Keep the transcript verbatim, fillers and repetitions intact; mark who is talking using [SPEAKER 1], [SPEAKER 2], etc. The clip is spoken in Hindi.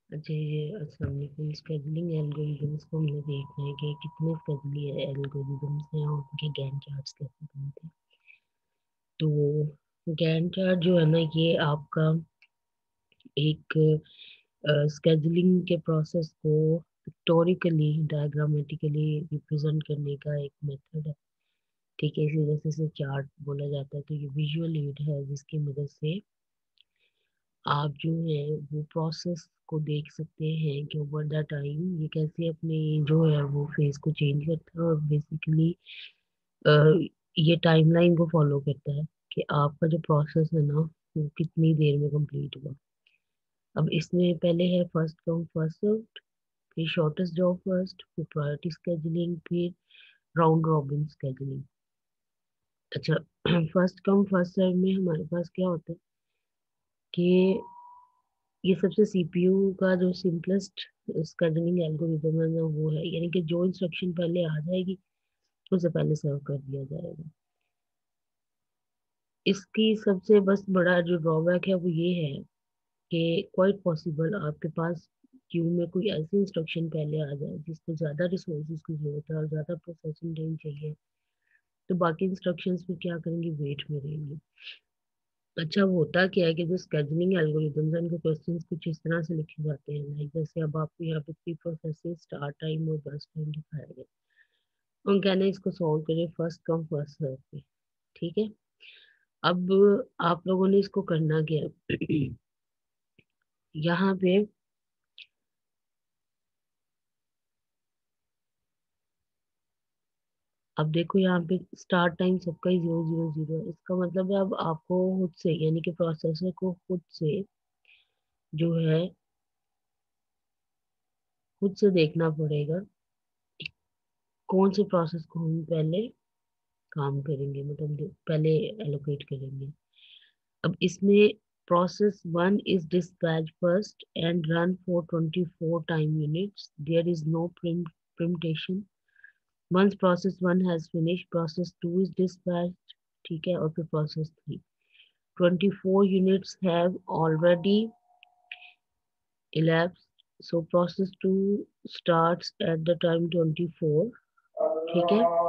[SPEAKER 1] अच्छा ये अस्सलाम वालेकुम। स्केजुलिंग एल्गोरिदम्स को हमने देखना है कि कितने स्केजुलिंग एल्गोरिदम्स हैं और उनके गैन चार्ट्स कैसे बनते हैं। तो गैन चार्ट जो है ना, ये आपका एक स्केजुलिंग के प्रोसेस को पिक्टोरिकली डायग्रामेटिकली रिप्रेजेंट करने का एक मेथड है। ठीक है, इसी वजह से इसे चार्ट बोला जाता है। तो ये विजुअल एड है जिसकी मदद से आप जो है वो प्रोसेस को देख सकते हैं कि ओवर द टाइम ये कैसे अपने जो है वो फेस को चेंज करता है। और बेसिकली ये टाइमलाइन को फॉलो करता है कि आपका जो प्रोसेस है ना वो कितनी देर में कंप्लीट हुआ। अब इसमें पहले है फर्स्ट कम फर्स्ट सर्व्ड, फिर शॉर्टेस्ट जॉब फर्स्ट, फिर प्रायोरिटी स्केजुलिंग, फिर राउंड रॉबिन स्केजुलिंग। अच्छा फर्स्ट कम फर्स्ट सर्व में हमारे पास क्या होता है कि ये सबसे सीपीयू का जो सिंपलेस्ट स्केजुलिंग एल्गोरिदम है ना वो है, यानी कि जो इंस्ट्रक्शन पहले आ जाएगी उसे पहले सर्व कर दिया जाएगा। इसकी सबसे बस बड़ा जो ड्रॉबैक है वो ये है कि क्वाइट पॉसिबल आपके पास क्यू में कोई ऐसी इंस्ट्रक्शन पहले आ जाए जिसको ज़्यादा रिसोर्सेज की जरूरत है और ज़्यादा प्रोसेसिंग टाइम चाहिए, तो बाकी इंस्ट्रक्शंस फिर क्या करेंगे, वेट में रहेंगे। अच्छा वो होता क्या है कि जो स्केजुलिंग एल्गोरिदम्स हैं उनके क्वेश्चंस कुछ इस तरह से लिखे जाते हैं, लाइक जैसे अब आपको यहाँ पे प्री प्रोसेसिंग स्टार्ट टाइम और बर्स्ट टाइम दिखाया गया। हम कहना है इसको सॉल्व करें फर्स्ट कम फर्स्ट सर्व पे। ठीक है, अब आप लोगों ने इसको करना क्या है यहाँ पे अब देखो यहाँ पे स्टार्ट टाइम सबका ही जीरो जीरो जीरो है। इसका मतलब है अब आपको खुद से यानी कि प्रोसेसर को खुद से जो है खुद से देखना पड़ेगा कौन से प्रोसेस को हम पहले काम करेंगे, मतलब दे- पहले एलोकेट करेंगे। अब इसमें process one is dispatch first and run for twenty four time units, there is no preemption. Once process one has finish process two is dispatch. ठीक है, और फिर process three, twenty four units have already elapsed, so process two starts at the time twenty four. ठीक है,